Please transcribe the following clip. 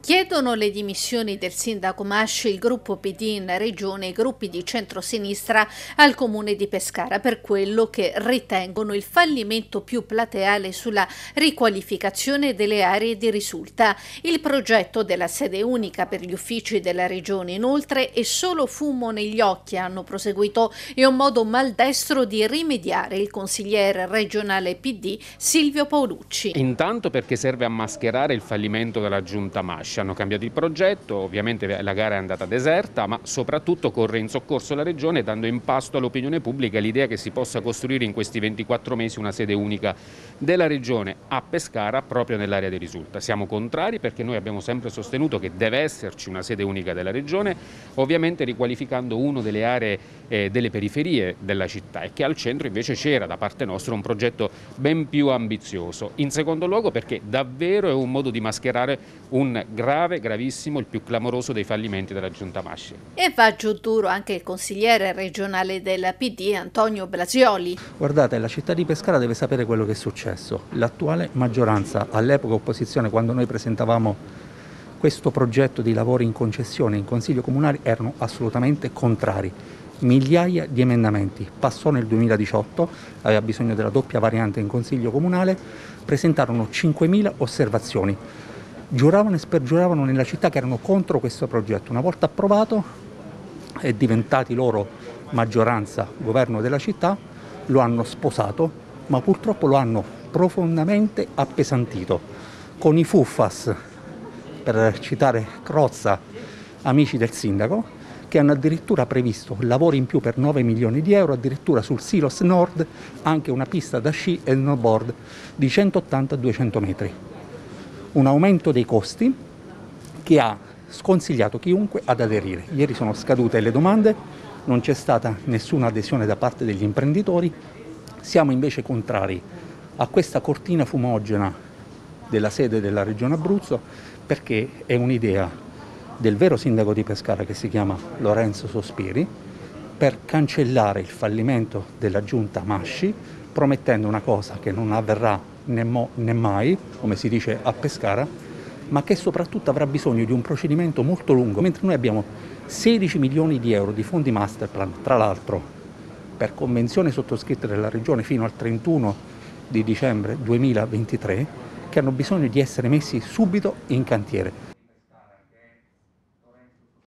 Chiedono le dimissioni del sindaco Masci, il gruppo PD in regione e i gruppi di centrosinistra al comune di Pescara per quello che ritengono il fallimento più plateale sulla riqualificazione delle aree di risulta. Il progetto della sede unica per gli uffici della regione inoltre è solo fumo negli occhi, hanno proseguito, e un modo maldestro di rimediare il consigliere regionale PD Silvio Paolucci. Intanto perché serve a mascherare il fallimento della giunta Masci. Hanno cambiato il progetto, ovviamente la gara è andata deserta, ma soprattutto corre in soccorso la Regione dando in pasto all'opinione pubblica l'idea che si possa costruire in questi 24 mesi una sede unica della Regione a Pescara proprio nell'area di risulta. Siamo contrari perché noi abbiamo sempre sostenuto che deve esserci una sede unica della Regione, ovviamente riqualificando una delle aree delle periferie della città, e che al centro invece c'era da parte nostra un progetto ben più ambizioso. In secondo luogo perché davvero è un modo di mascherare un gravissimo, il più clamoroso dei fallimenti della giunta Masci. E va giù duro anche il consigliere regionale del PD Antonio Blasioli. Guardate, la città di Pescara deve sapere quello che è successo. L'attuale maggioranza, all'epoca opposizione, quando noi presentavamo questo progetto di lavori in concessione in consiglio comunale, erano assolutamente contrari. Migliaia di emendamenti, passò nel 2018, aveva bisogno della doppia variante in consiglio comunale, presentarono 5.000 osservazioni, giuravano e spergiuravano nella città che erano contro questo progetto. Una volta approvato e diventati loro maggioranza, governo della città, lo hanno sposato, ma purtroppo lo hanno profondamente appesantito, con i fuffas, per citare Crozza, amici del sindaco, che hanno addirittura previsto lavori in più per 9 milioni di euro, addirittura sul Silos Nord anche una pista da sci e snowboard di 180-200 metri. Un aumento dei costi che ha sconsigliato chiunque ad aderire. Ieri sono scadute le domande, non c'è stata nessuna adesione da parte degli imprenditori. Siamo invece contrari a questa cortina fumogena della sede della Regione Abruzzo perché è un'idea del vero sindaco di Pescara che si chiama Lorenzo Sospiri per cancellare il fallimento della giunta Masci, promettendo una cosa che non avverrà né mo né mai, come si dice a Pescara, ma che soprattutto avrà bisogno di un procedimento molto lungo, mentre noi abbiamo 16 milioni di euro di fondi masterplan, tra l'altro per convenzione sottoscritta dalla Regione fino al 31 di dicembre 2023, che hanno bisogno di essere messi subito in cantiere.